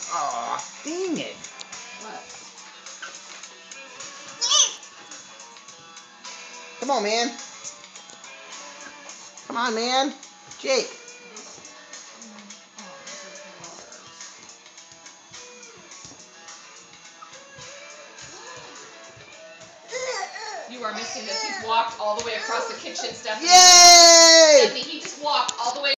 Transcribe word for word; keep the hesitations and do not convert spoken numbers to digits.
Aw, dang it. What? Come on, man. Come on, man. Jake. You are missing this. He's walked all the way across the kitchen, Stephanie. Yay! Stephanie, he just walked all the way